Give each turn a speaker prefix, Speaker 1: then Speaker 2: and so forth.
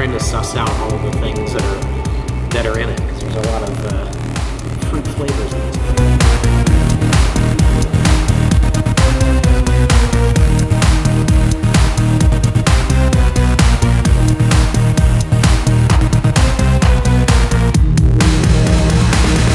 Speaker 1: trying to suss out all the things that are in it, because there's a lot of fruit flavors in